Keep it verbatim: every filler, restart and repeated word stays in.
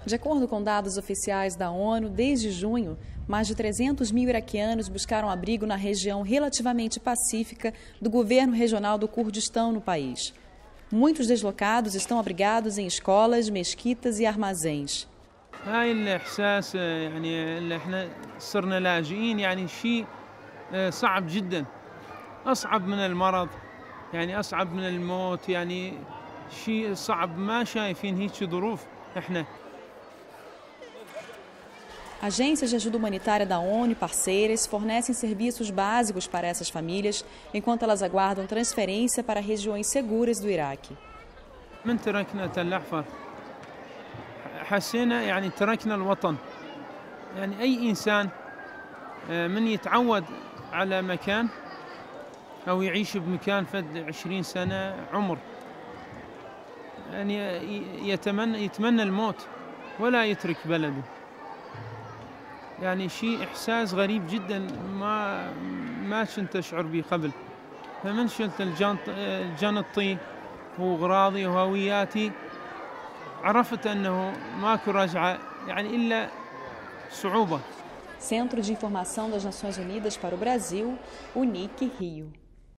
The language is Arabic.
De acordo com dados oficiais da ONU, desde junho, mais de trezentos mil iraquianos buscaram abrigo na região relativamente pacífica do governo regional do Kurdistão no país. Muitos deslocados estão abrigados em escolas, mesquitas e armazéns. هاي الإحساس يعني اللي احنا صرنا لاجئين يعني شيء صعب جدا أصعب من المرض يعني أصعب من الموت يعني شيء صعب ما شايفين هيك ظروف احنا. Agências de ajuda humanitária da ONU e parceiras fornecem serviços básicos para essas famílias enquanto elas aguardam transferência para regiões seguras do Iraque. من تركنا تل أحفر حسينا يعني تركنا الوطن يعني أي إنسان من يتعود على مكان أو يعيش بمكان فد عشرين سنة عمر يعني يتمنى يتمنى الموت ولا يترك بلده يعني شيء إحساس غريب جدا ما ما كنت أشعر به قبل. فمن شلت الجنطي وأغراضي وهوياتي عرفت أنه ماكو رجعة يعني إلا صعوبة. Centro de Informação das Nações Unidas para o Brasil, UNIC Rio.